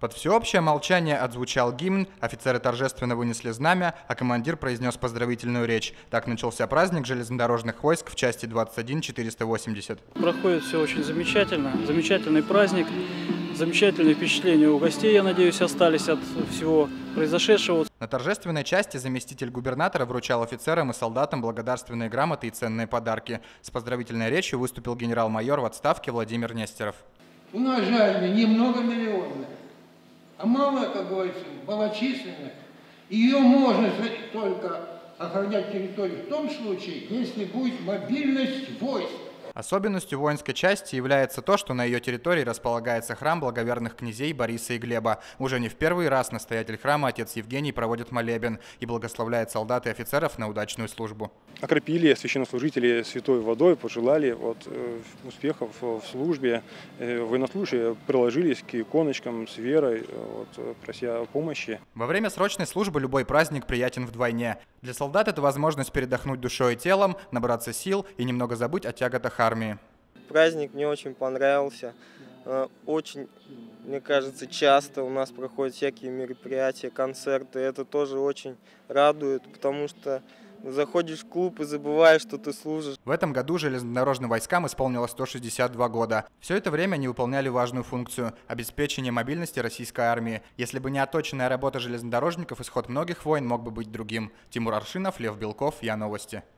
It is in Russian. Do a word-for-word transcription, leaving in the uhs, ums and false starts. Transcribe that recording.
Под всеобщее молчание отзвучал гимн, офицеры торжественно вынесли знамя, а командир произнес поздравительную речь. Так начался праздник железнодорожных войск в части двадцать один четыреста восемьдесят. Проходит все очень замечательно. Замечательный праздник, замечательные впечатления у гостей, я надеюсь, остались от всего произошедшего. На торжественной части заместитель губернатора вручал офицерам и солдатам благодарственные грамоты и ценные подарки. С поздравительной речью выступил генерал-майор в отставке Владимир Нестеров. У нас жаль не многомиллионная, а мало, как говорится, малочисленная. Ее можно только охранять территорию в том случае, если будет мобильность войск. Особенностью воинской части является то, что на ее территории располагается храм благоверных князей Бориса и Глеба. Уже не в первый раз настоятель храма отец Евгений проводит молебен и благословляет солдат и офицеров на удачную службу. Окропили священнослужители святой водой, пожелали вот, э, успехов в службе. Э, военнослужащие приложились к иконочкам с верой, вот, прося помощи. Во время срочной службы любой праздник приятен вдвойне. Для солдат это возможность передохнуть душой и телом, набраться сил и немного забыть о тяготах армии. Праздник мне очень понравился. Очень, мне кажется, часто у нас проходят всякие мероприятия, концерты. Это тоже очень радует, потому что заходишь в клуб и забываешь, что ты служишь. В этом году железнодорожным войскам исполнилось сто шестьдесят два года. Все это время они выполняли важную функцию – обеспечение мобильности российской армии. Если бы не отточенная работа железнодорожников, исход многих войн мог бы быть другим. Тимур Аршинов, Лев Белков, ЯНовости.